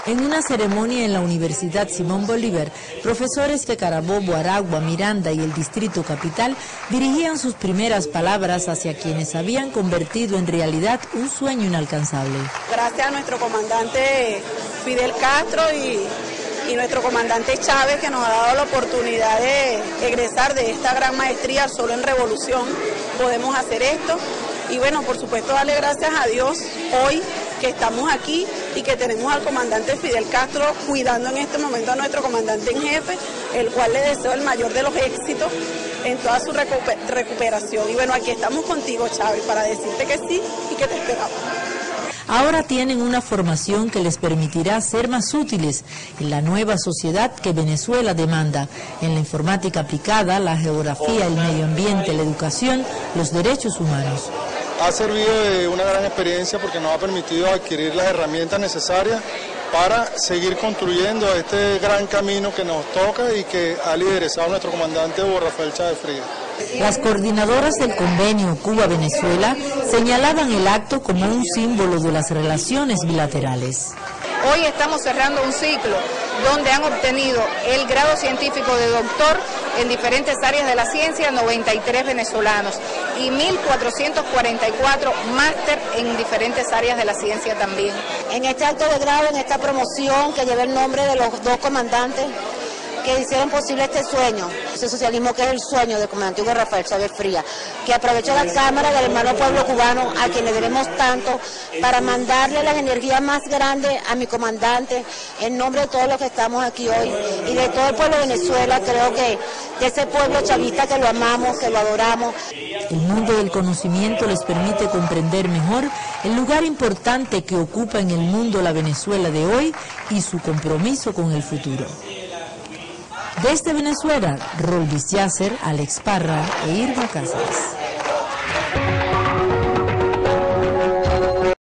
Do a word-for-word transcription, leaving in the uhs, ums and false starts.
En una ceremonia en la Universidad Simón Bolívar, profesores de Carabobo, Aragua, Miranda y el Distrito Capital dirigían sus primeras palabras hacia quienes habían convertido en realidad un sueño inalcanzable. Gracias a nuestro comandante Fidel Castro y, y nuestro comandante Chávez, que nos ha dado la oportunidad de egresar de esta gran maestría solo en revolución, podemos hacer esto. Y bueno, por supuesto, darle gracias a Dios hoy que estamos aquí y que tenemos al comandante Fidel Castro cuidando en este momento a nuestro comandante en jefe, el cual le deseo el mayor de los éxitos en toda su recuper recuperación. Y bueno, aquí estamos contigo, Chávez, para decirte que sí y que te esperamos. Ahora tienen una formación que les permitirá ser más útiles en la nueva sociedad que Venezuela demanda, en la informática aplicada, la geografía, el medio ambiente, la educación, los derechos humanos. Ha servido de una gran experiencia porque nos ha permitido adquirir las herramientas necesarias para seguir construyendo este gran camino que nos toca y que ha liderizado nuestro comandante Hugo Rafael Chávez Frías. Las coordinadoras del convenio Cuba-Venezuela señalaban el acto como un símbolo de las relaciones bilaterales. Hoy estamos cerrando un ciclo donde han obtenido el grado científico de doctor en diferentes áreas de la ciencia noventa y tres venezolanos y mil cuatrocientos cuarenta y cuatro máster en diferentes áreas de la ciencia también. En este acto de grado, en esta promoción que lleva el nombre de los dos comandantes que hicieron posible este sueño, ese socialismo que es el sueño del comandante Hugo Rafael Chávez Frías, que aprovecho la cámara del hermano pueblo cubano a quien le debemos tanto para mandarle las energías más grandes a mi comandante en nombre de todos los que estamos aquí hoy y de todo el pueblo de Venezuela. Creo que de ese pueblo chavista que lo amamos, que lo adoramos. El mundo del conocimiento les permite comprender mejor el lugar importante que ocupa en el mundo la Venezuela de hoy y su compromiso con el futuro. Desde Venezuela, Rolvis Yasser, Alex Parra e Irma Cáceres.